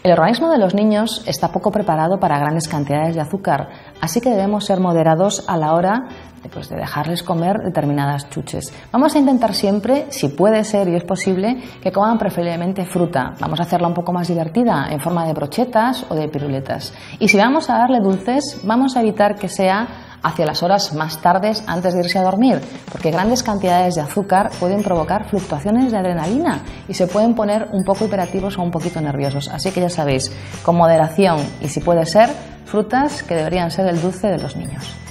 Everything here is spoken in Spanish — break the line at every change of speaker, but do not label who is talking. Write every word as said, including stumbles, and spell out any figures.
El organismo de los niños está poco preparado para grandes cantidades de azúcar, así que debemos ser moderados a la hora de, pues, de dejarles comer determinadas chuches. Vamos a intentar siempre, si puede ser y es posible, que coman preferiblemente fruta. Vamos a hacerla un poco más divertida, en forma de brochetas o de piruletas. Y si vamos a darle dulces, vamos a evitar que sea hacia las horas más tardes antes de irse a dormir, porque grandes cantidades de azúcar pueden provocar fluctuaciones de adrenalina y se pueden poner un poco hiperactivos o un poquito nerviosos. Así que ya sabéis, con moderación y si puede ser, frutas que deberían ser el dulce de los niños.